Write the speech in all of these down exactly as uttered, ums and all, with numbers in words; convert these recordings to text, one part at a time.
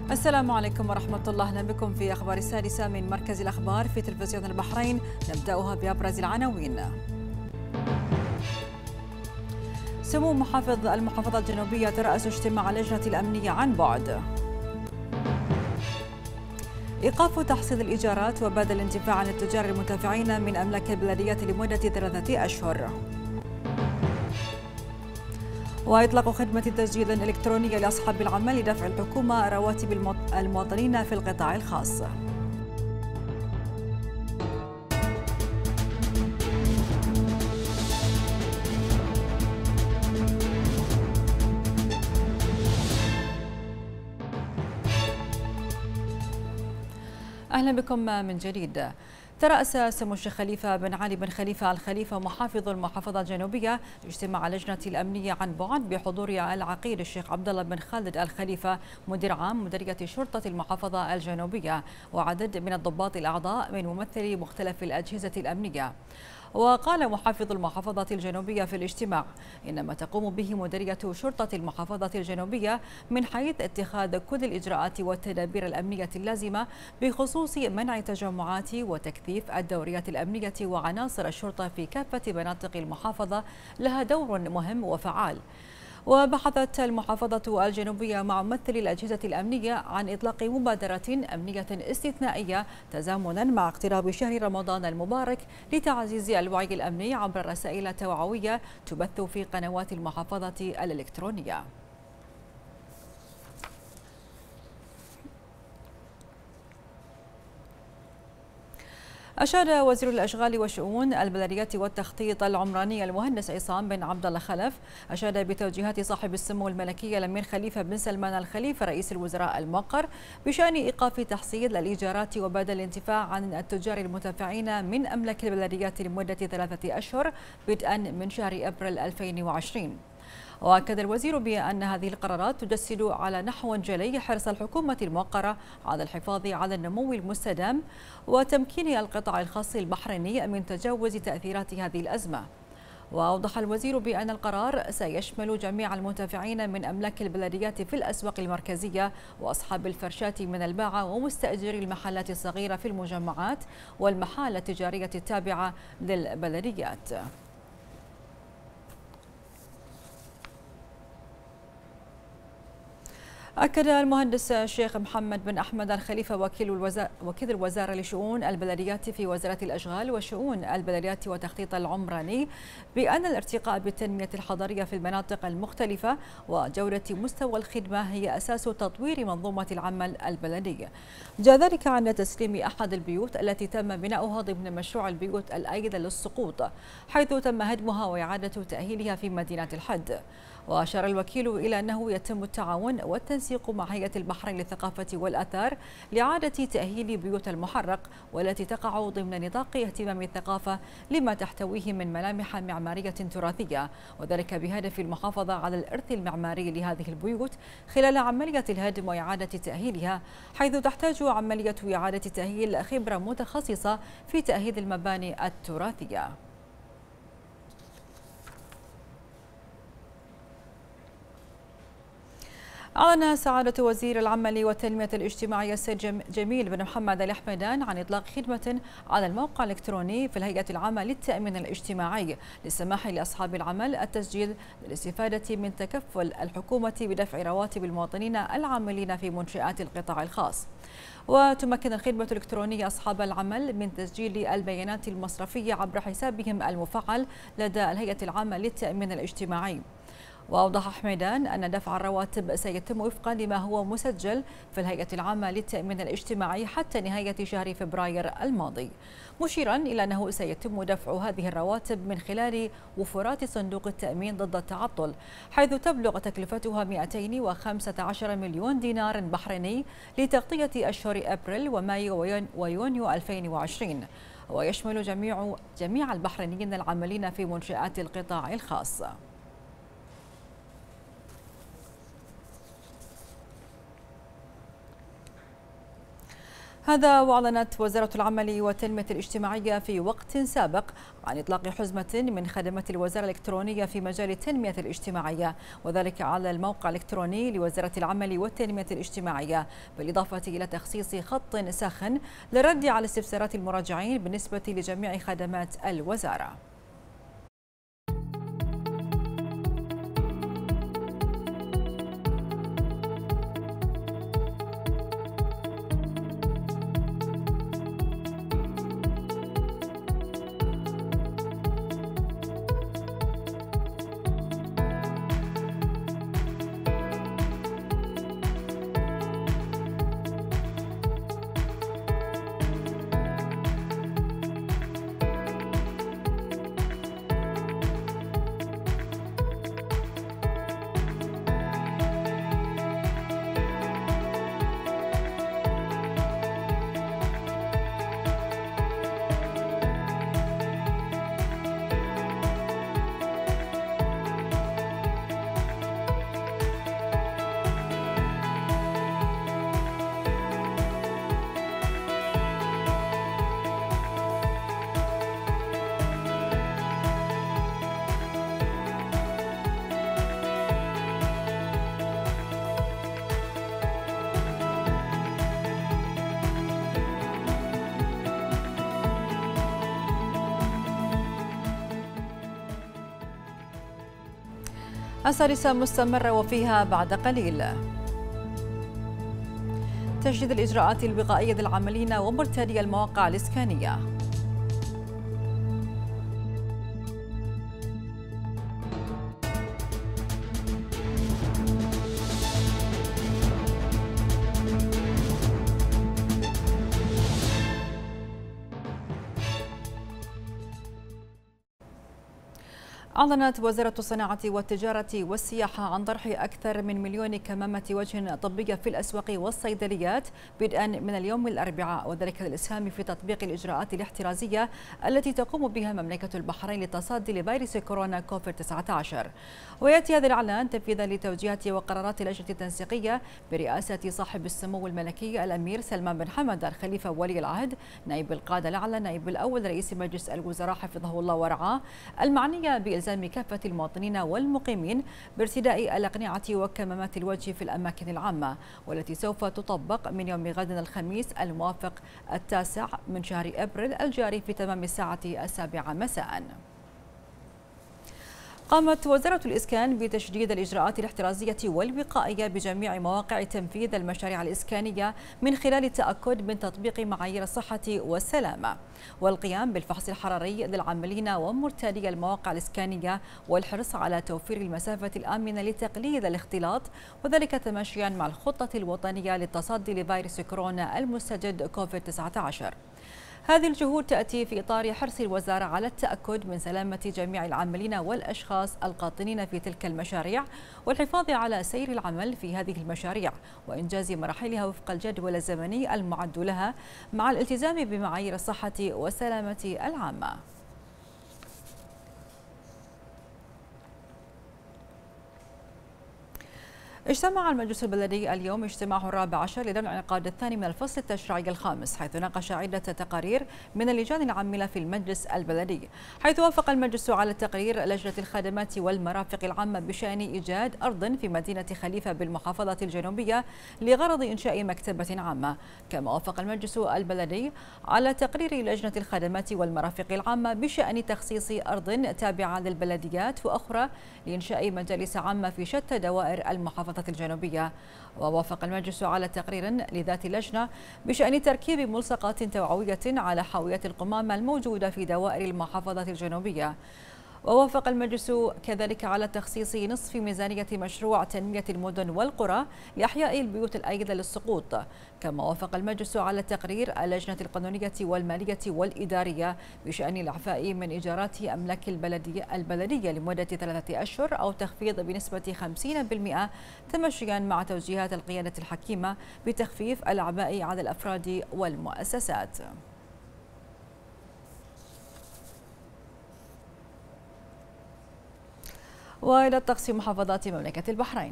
السلام عليكم ورحمة الله، أهلا بكم في أخبار السادسة من مركز الأخبار في تلفزيون البحرين. نبدأها بأبرز العناوين. سمو محافظ المحافظة الجنوبية ترأس اجتماع اللجنة الأمنية عن بعد. إيقاف تحصيل الإيجارات وبدل الانتفاع عن التجار المنتفعين من أملاك البلديات لمدة ثلاثة أشهر. وإطلاق خدمة تسجيل إلكترونية لأصحاب العمل لدفع الحكومة رواتب المواطنين في القطاع الخاص. أهلا بكم من جديد. ترأس سمو الشيخ خليفة بن علي بن خليفة الخليفة محافظ المحافظة الجنوبية اجتماع اللجنة الأمنية عن بعد بحضور العقيد الشيخ عبد الله بن خالد الخليفة مدير عام مديرية شرطة المحافظة الجنوبية وعدد من الضباط الأعضاء من ممثلي مختلف الأجهزة الأمنية. وقال محافظ المحافظة الجنوبية في الاجتماع إن ما تقوم به مديرية شرطة المحافظة الجنوبية من حيث اتخاذ كل الإجراءات والتدابير الأمنية اللازمة بخصوص منع التجمعات وتكثيف الدوريات الأمنية وعناصر الشرطة في كافة مناطق المحافظة لها دور مهم وفعال. وبحثت المحافظة الجنوبية مع ممثلي الأجهزة الأمنية عن إطلاق مبادرة أمنية استثنائية تزامنا مع اقتراب شهر رمضان المبارك لتعزيز الوعي الأمني عبر رسائل توعوية تبث في قنوات المحافظة الإلكترونية. أشاد وزير الأشغال وشؤون البلديات والتخطيط العمراني المهندس عصام بن عبد الله خلف أشاد بتوجيهات صاحب السمو الملكي الأمير خليفة بن سلمان الخليفة رئيس الوزراء الموقر بشأن إيقاف تحصيل الإيجارات وبدل الانتفاع عن التجار المنتفعين من أملاك البلديات لمدة ثلاثة أشهر بدءا من شهر أبريل ألفين وعشرين. وأكد الوزير بأن هذه القرارات تجسد على نحو جلي حرص الحكومة الموقرة على الحفاظ على النمو المستدام وتمكين القطاع الخاص البحريني من تجاوز تأثيرات هذه الأزمة. وأوضح الوزير بأن القرار سيشمل جميع المنتفعين من أملاك البلديات في الأسواق المركزية وأصحاب الفرشات من الباعة ومستأجري المحلات الصغيرة في المجمعات والمحال التجارية التابعة للبلديات. أكد المهندس الشيخ محمد بن أحمد الخليفة وكيل الوزارة, وكيل الوزارة لشؤون البلديات في وزارة الأشغال وشؤون البلديات والتخطيط العمراني بأن الارتقاء بالتنمية الحضرية في المناطق المختلفة وجودة مستوى الخدمة هي أساس تطوير منظومة العمل البلدي. جاء ذلك عن تسليم أحد البيوت التي تم بناؤها ضمن مشروع البيوت الآيدة للسقوط، حيث تم هدمها وإعادة تأهيلها في مدينة الحد. وأشار الوكيل إلى أنه يتم التعاون والتنسيق مع هيئة البحرين للثقافة والآثار لإعادة تأهيل بيوت المحرق والتي تقع ضمن نطاق اهتمام الثقافة لما تحتويه من ملامح معمارية تراثية، وذلك بهدف المحافظة على الإرث المعماري لهذه البيوت خلال عملية الهدم وإعادة تأهيلها، حيث تحتاج عملية إعادة تأهيل خبرة متخصصة في تأهيل المباني التراثية. أعلن سعادة وزير العمل والتنمية الاجتماعية السيد جميل بن محمد الحميدان عن إطلاق خدمة على الموقع الإلكتروني في الهيئة العامة للتأمين الاجتماعي للسماح لأصحاب العمل التسجيل للاستفادة من تكفل الحكومة بدفع رواتب المواطنين العاملين في منشآت القطاع الخاص. وتمكن الخدمة الإلكترونية أصحاب العمل من تسجيل البيانات المصرفية عبر حسابهم المفعل لدى الهيئة العامة للتأمين الاجتماعي. وأوضح حميدان أن دفع الرواتب سيتم وفقا لما هو مسجل في الهيئة العامة للتأمين الاجتماعي حتى نهاية شهر فبراير الماضي، مشيرا إلى أنه سيتم دفع هذه الرواتب من خلال وفرات صندوق التأمين ضد التعطل، حيث تبلغ تكلفتها مئتين وخمسة عشر مليون دينار بحريني لتغطية أشهر أبريل ومايو ويونيو ألفين وعشرين، ويشمل جميع جميع البحرينيين العاملين في منشآت القطاع الخاص. هذا وأعلنت وزارة العمل والتنمية الاجتماعية في وقت سابق عن إطلاق حزمة من خدمات الوزارة الإلكترونية في مجال التنمية الاجتماعية، وذلك على الموقع الإلكتروني لوزارة العمل والتنمية الاجتماعية، بالإضافة إلى تخصيص خط ساخن للرد على استفسارات المراجعين بالنسبة لجميع خدمات الوزارة. السادسة مستمرة وفيها بعد قليل تجديد الإجراءات الوقائية للعاملين ومرتدي المواقع الإسكانية. أعلنت وزارة الصناعة والتجارة والسياحة عن طرح أكثر من مليون كمامة وجه طبية في الأسواق والصيدليات بدءا من اليوم الأربعاء، وذلك للإسهام في تطبيق الإجراءات الاحترازية التي تقوم بها مملكة البحرين للتصدي لفيروس كورونا كوفيد تسعة عشر. ويأتي هذا الإعلان تنفيذا لتوجيهات وقرارات اللجنة التنسيقية برئاسة صاحب السمو الملكي الأمير سلمان بن حمد الخليفة ولي العهد نائب القادة الأعلى نائب الأول رئيس مجلس الوزراء حفظه الله ورعاه، المعنية بإلزام كافة المواطنين والمقيمين بارتداء الأقنعة وكمامات الوجه في الأماكن العامة، والتي سوف تطبق من يوم غد الخميس الموافق التاسع من شهر أبريل الجاري في تمام الساعة السابعة مساء. قامت وزارة الإسكان بتشديد الإجراءات الاحترازية والوقائية بجميع مواقع تنفيذ المشاريع الإسكانية من خلال التأكد من تطبيق معايير الصحة والسلامة، والقيام بالفحص الحراري للعاملين ومرتادي المواقع الإسكانية، والحرص على توفير المسافة الآمنة لتقليل الاختلاط، وذلك تماشيا مع الخطة الوطنية للتصدي لفيروس كورونا المستجد كوفيد تسعة عشر. هذه الجهود تأتي في إطار حرص الوزارة على التأكد من سلامة جميع العاملين والأشخاص القاطنين في تلك المشاريع، والحفاظ على سير العمل في هذه المشاريع وإنجاز مراحلها وفق الجدول الزمني المعد لها مع الالتزام بمعايير الصحة والسلامة العامة. اجتمع المجلس البلدي اليوم اجتماعه الرابع عشر لدعم الانعقاد الثاني من الفصل التشريعي الخامس، حيث ناقش عدة تقارير من اللجان العاملة في المجلس البلدي، حيث وافق المجلس على تقرير لجنة الخدمات والمرافق العامة بشأن إيجاد أرض في مدينة خليفة بالمحافظة الجنوبية لغرض إنشاء مكتبة عامة. كما وافق المجلس البلدي على تقرير لجنة الخدمات والمرافق العامة بشأن تخصيص أرض تابعة للبلديات وأخرى لإنشاء مجالس عامة في شتى دوائر المحافظة الجنوبية. ووافق المجلس على تقرير لذات لجنة بشأن تركيب ملصقات توعوية على حاويات القمامة الموجودة في دوائر المحافظة الجنوبية. ووافق المجلس كذلك على تخصيص نصف ميزانية مشروع تنمية المدن والقرى لإحياء البيوت الأيضة للسقوط. كما وافق المجلس على تقرير اللجنة القانونية والمالية والإدارية بشأن الإعفاء من إيجارات أملاك البلدية, البلدية لمدة ثلاثة أشهر أو تخفيض بنسبة خمسين بالمئة تمشيا مع توجيهات القيادة الحكيمة بتخفيف الأعباء على الأفراد والمؤسسات. وإلى الطقس محافظات مملكة البحرين.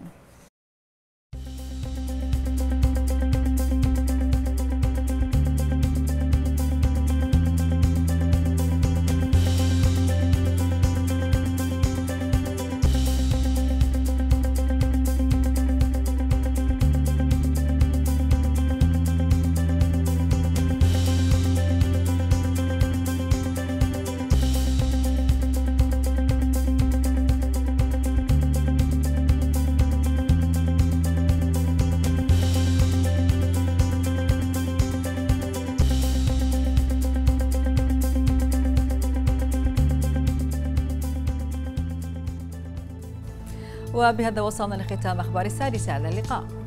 وبهذا وصلنا لختام أخبار السادسة. إلى اللقاء.